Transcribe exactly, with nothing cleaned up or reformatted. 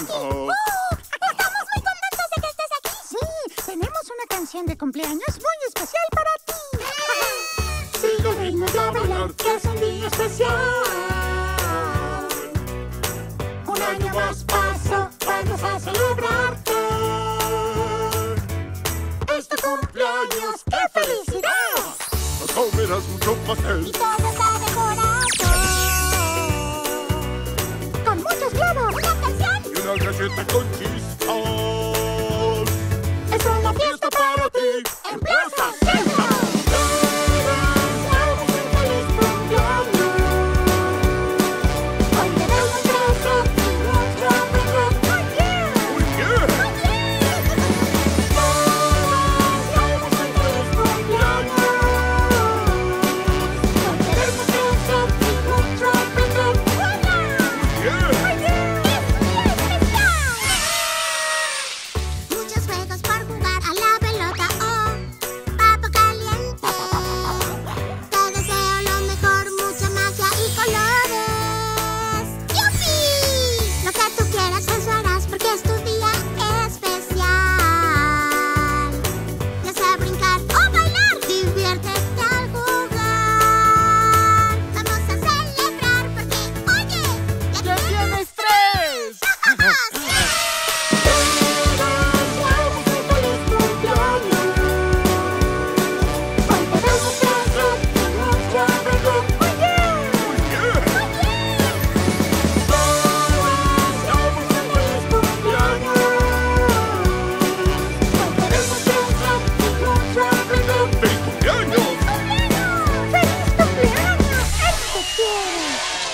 aquí! ¡Uh! ¡Estamos muy contentos de que estés aquí! Sí, tenemos una canción de cumpleaños muy especial para ti. Sigue ritmo de bailar, que es un día especial. Un año más pasó, vamos a celebrarte. Es tu cumpleaños, ¡qué felicidad! Comerás mucho pastel Y todo está decorado Con muchos globos, una canción. y una galleta con chispas. es una fiesta para ti. ¡En Plaza Centro! Deseamos un feliz cumpleaños. Hoy te damos gracias y nuestro amor. ¡Oh, yeah! ¡Uy, yeah! Deseamos un feliz cumpleaños. Hoy te damos gracias y nuestro amor. ¡Yeah! Muchos juegos por jugar a la pelota o papo caliente. Te deseo lo mejor, mucha magia y colores. ¡Yupi! Lo que tú quieras eso harás porque es tu día especial. Ya sea brincar o bailar, diviértete al jugar. Vamos a celebrar porque, oye, ya tienes tres. Deseamos un feliz cumpleaños. Hoy te damos gracias y nuestro amor. ¡Oh, yeah! ¡Yeah! Deseamos un feliz cumpleaños. Hoy te damos gracias y nuestro amor. ¡Feliz cumpleaños! ¡Feliz cumpleaños! ¡Él te quiere!